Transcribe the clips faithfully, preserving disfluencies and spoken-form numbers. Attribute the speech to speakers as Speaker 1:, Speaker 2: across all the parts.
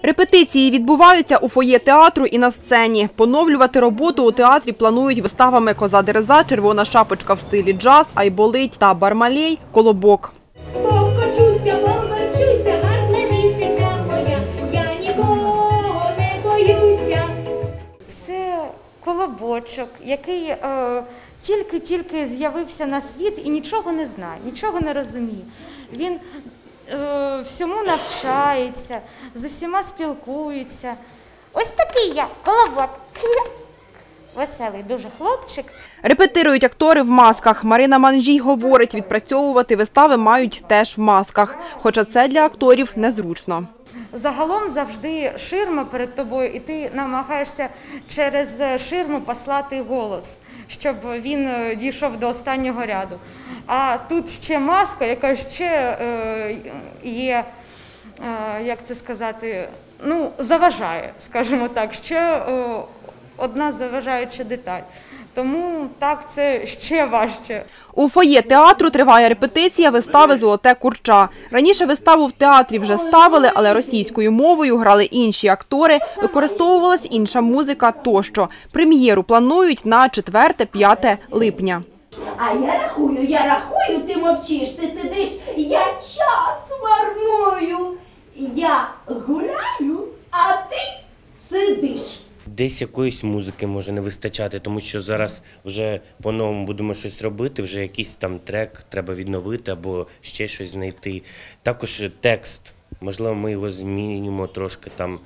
Speaker 1: Репетиції відбуваються у фоє театру і на сцені. Поновлювати роботу у театрі планують виставами «Коза Дереза», «Червона шапочка» в стилі джаз, «Айболить» та «Бармалей», «Колобок».
Speaker 2: Покочуся, покочуся, гарна вісенька моя, я нікого не боюся.
Speaker 3: Це колобочок, який е, тільки-тільки з'явився на світ і нічого не знає, нічого не розуміє. Він е, всьому навчається, з усіма спілкується. Ось такий я, колобок. Веселий дуже хлопчик.
Speaker 1: Репетирують актори в масках. Марина Манжій говорить, відпрацьовувати вистави мають теж в масках. Хоча це для акторів незручно.
Speaker 3: Загалом завжди ширма перед тобою, і ти намагаєшся через ширму послати голос, щоб він дійшов до останнього ряду. А тут ще маска, яка ще е, є, е, як це сказати, ну, заважає, скажімо так, ще е, одна заважаюча деталь. Тому так, це ще важче.
Speaker 1: У фоє театру триває репетиція вистави «Золоте курча». Раніше виставу в театрі вже ставили, але російською мовою грали інші актори, використовувалась інша музика тощо. Прем'єру планують на четверте-п'яте липня.
Speaker 4: А я рахую, я рахую, ти мовчиш, ти сидиш, я час марную. Я гуляю, а ти сидиш.
Speaker 5: Десь якоїсь музики може не вистачати, тому що зараз вже по-новому будемо щось робити, вже якийсь там трек треба відновити або ще щось знайти. Також текст, можливо, ми його змінюємо трошки, там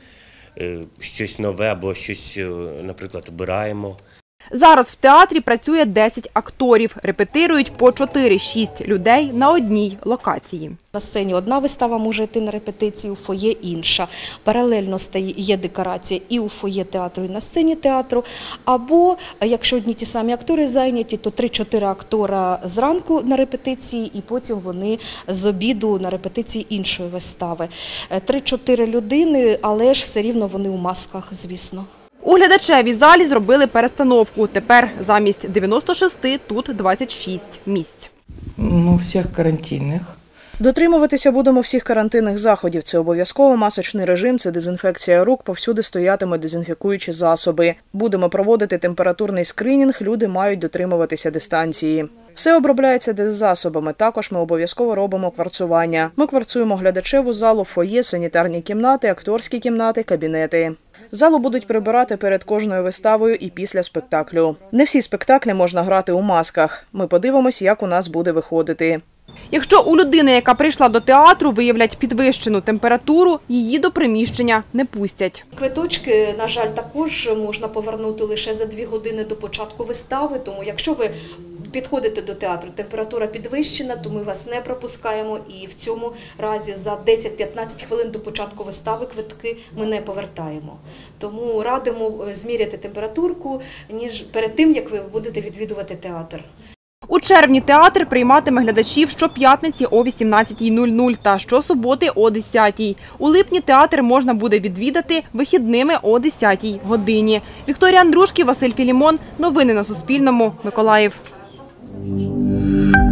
Speaker 5: щось нове або щось, наприклад, обираємо.
Speaker 1: Зараз в театрі працює десять акторів. Репетирують по чотири-шість людей на одній локації.
Speaker 6: На сцені одна вистава може йти на репетицію, у фоє інша. Паралельно є декорація і у фоє театру, і на сцені театру. Або, якщо одні ті самі актори зайняті, то три-чотири актора зранку на репетиції, і потім вони з обіду на репетиції іншої вистави. Три-чотири людини, але ж все рівно вони у масках, звісно.
Speaker 1: У глядачевій залі зробили перестановку. Тепер замість дев'яноста шести тут двадцять шість місць.
Speaker 7: Ну, всіх карантинних.
Speaker 8: Дотримуватися будемо всіх карантинних заходів. Це обов'язково масочний режим, це дезінфекція рук, повсюди стоятимуть дезінфікуючі засоби. Будемо проводити температурний скринінг, люди мають дотримуватися дистанції. Все обробляється деззасобами, також ми обов'язково робимо кварцування. Ми кварцуємо глядачеву залу, фоє, санітарні кімнати, акторські кімнати, кабінети. Залу будуть прибирати перед кожною виставою і після спектаклю. Не всі спектаклі можна грати у масках. Ми подивимось, як у нас буде виходити.
Speaker 1: Якщо у людини, яка прийшла до театру, виявлять підвищену температуру, її до приміщення не пустять.
Speaker 6: Квиточки, на жаль, також можна повернути лише за дві години до початку вистави, тому якщо ви підходите до театру, температура підвищена, то ми вас не пропускаємо і в цьому разі за десять-п'ятнадцять хвилин до початку вистави квитки ми не повертаємо. Тому радимо зміряти температурку ніж перед тим, як ви будете відвідувати театр.
Speaker 1: У червні театр прийматиме глядачів щоп'ятниці о вісімнадцятій нуль-нуль та щосуботи о десятій. У липні театр можна буде відвідати вихідними о десятій годині. Вікторія Андрушків, Василь Філімон. Новини на Суспільному. Миколаїв.